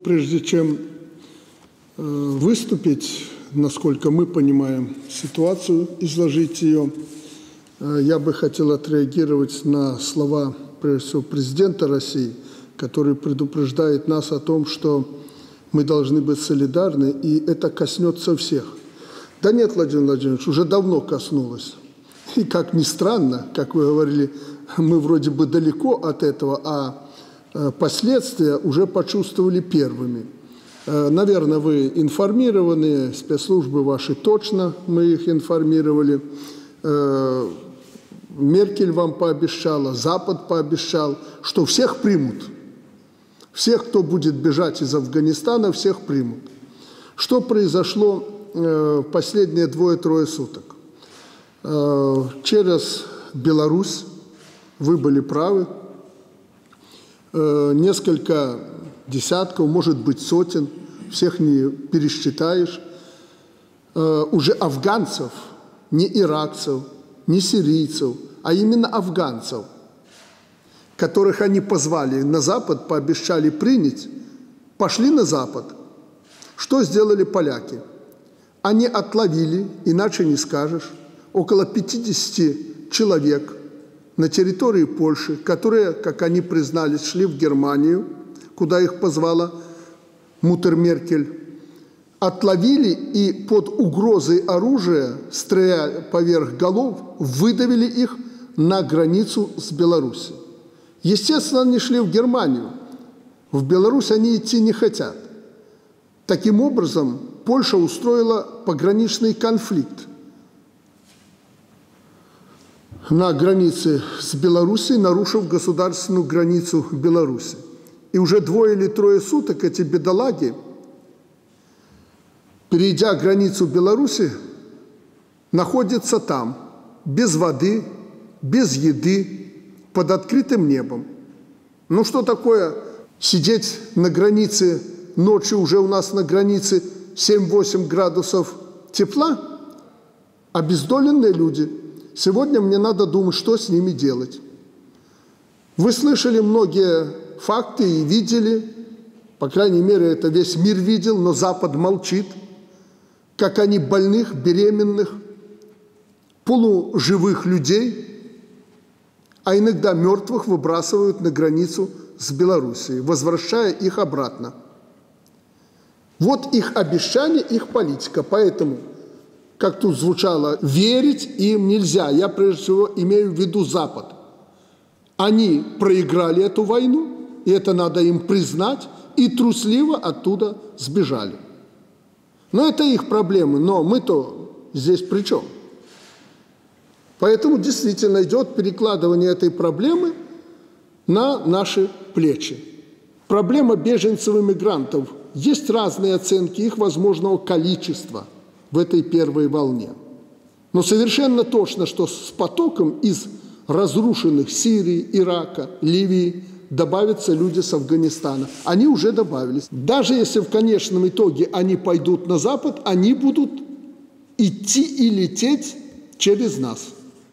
Прежде чем выступить, насколько мы понимаем ситуацию, изложить ее, я бы хотел отреагировать на слова, прежде всего, президента России, который предупреждает нас о том, что мы должны быть солидарны, и это коснется всех. Да нет, Владимир Владимирович, уже давно коснулось. И как ни странно, как вы говорили, мы вроде бы далеко от этого, а последствия уже почувствовали первыми. Наверное, вы информированы, спецслужбы ваши точно, мы их информировали. Меркель вам пообещала, Запад пообещал, что всех примут. Всех, кто будет бежать из Афганистана, всех примут. Что произошло последние 2-3 суток? Через Беларусь, вы были правы, несколько десятков, может быть, сотен, всех не пересчитаешь, уже афганцев, не иракцев, не сирийцев, а именно афганцев, которых они позвали на Запад, пообещали принять, пошли на Запад. Что сделали поляки? Они отловили, иначе не скажешь, около 50 человек на территории Польши, которые, как они признались, шли в Германию, куда их позвала Муттер Меркель, отловили и под угрозой оружия, стреляя поверх голов, выдавили их на границу с Беларусью. Естественно, они шли в Германию. В Беларусь они идти не хотят. Таким образом, Польша устроила пограничный конфликт на границе с Белоруссией, нарушив государственную границу Беларуси. И уже 2 или 3 суток эти бедолаги, перейдя границу Беларуси, находятся там, без воды, без еды, под открытым небом. Ну что такое сидеть на границе, ночью уже у нас на границе 7-8 градусов тепла? Обездоленные люди. Сегодня мне надо думать, что с ними делать. Вы слышали многие факты и видели, по крайней мере, это весь мир видел, но Запад молчит, как они больных, беременных, полуживых людей, а иногда мертвых выбрасывают на границу с Белоруссией, возвращая их обратно. Вот их обещание, их политика. Поэтому, как тут звучало, верить им нельзя. Я прежде всего имею в виду Запад. Они проиграли эту войну, и это надо им признать, и трусливо оттуда сбежали. Но это их проблемы, но мы-то здесь при чем? Поэтому действительно идет перекладывание этой проблемы на наши плечи. Проблема беженцев и мигрантов. Есть разные оценки их возможного количества в этой первой волне. Но совершенно точно, что с потоком из разрушенных Сирии, Ирака, Ливии добавятся люди с Афганистана. Они уже добавились. Даже если в конечном итоге они пойдут на Запад, они будут идти и лететь через нас.